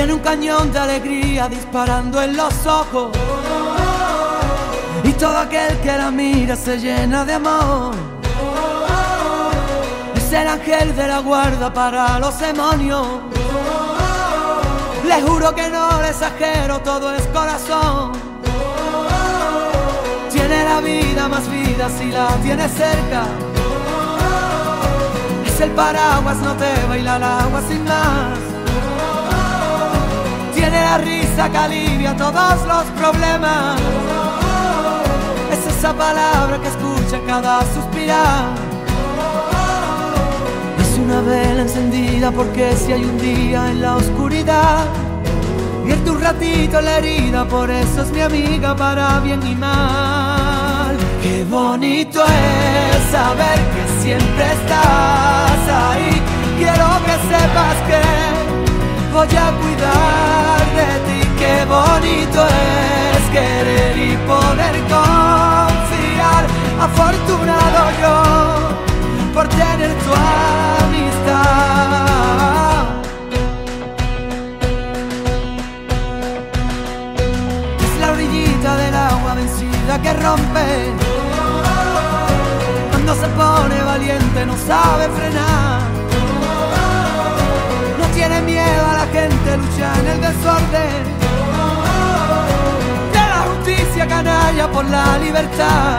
Tiene un cañón de alegría disparando en los ojos, y todo aquel que la mira se llena de amor. Es el ángel de la guarda para los demonios. Le juro que no le exagero, todo es corazón. Tiene la vida más vida si la tiene cerca. Es el paraguas, no te baila el agua sin más. Tiene la risa que alivia todos los problemas. Es esa palabra que escucha cada suspirar. Es una vela encendida porque si hay un día en la oscuridad, vierte un ratito la herida, por eso es mi amiga para bien y mal. Qué bonito es saber que siempre estás ahí. Quiero que sepas que voy a cuidar de ti. Qué bonito es querer y poder confiar. Afortunado yo por tener tu amistad. Es la orillita del agua vencida que rompe. Cuando se pone valiente no sabe frenar. No tiene miedo a la gente, lucha en el desorden. De la justicia canalla por la libertad.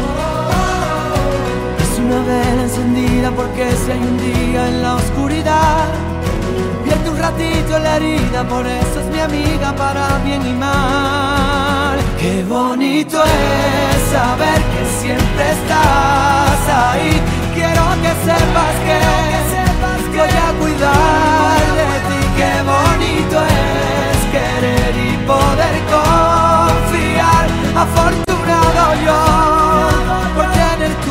Es una vela encendida porque si hay un día en la oscuridad, vierte un ratito en la herida, por eso es mi amiga para bien y mal. Qué bonito es saber que siempre estás ahí. Quiero que sepas que voy a cuidar de ti. Qué bonito es querer y poder confiar. Afortunado yo por tener tu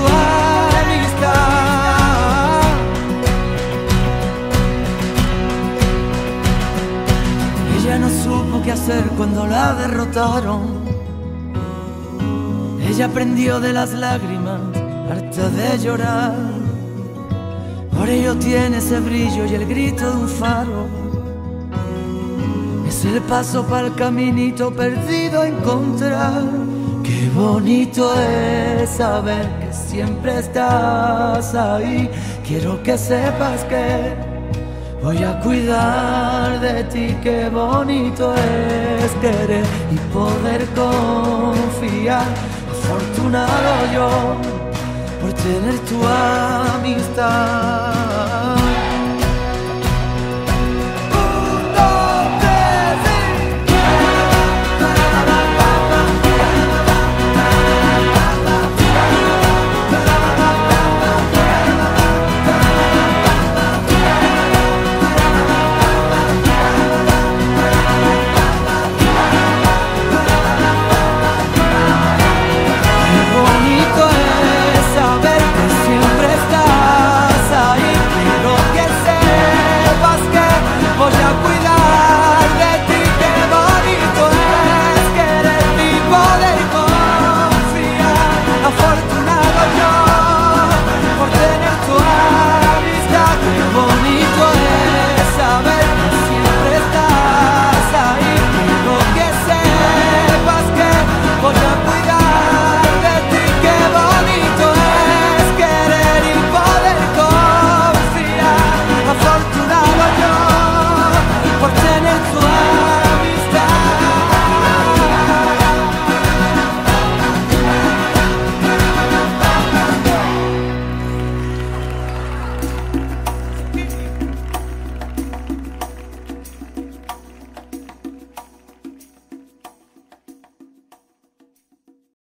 amistad. Ella no supo qué hacer cuando la derrotaron. Ella aprendió de las lágrimas, harta de llorar. Por ello tiene ese brillo y el grito de un faro. Es el paso para el caminito perdido a encontrar. Qué bonito es saber que siempre estás ahí. Quiero que sepas que voy a cuidar de ti. Qué bonito es querer y poder confiar. Afortunado yo por tener tu amistad.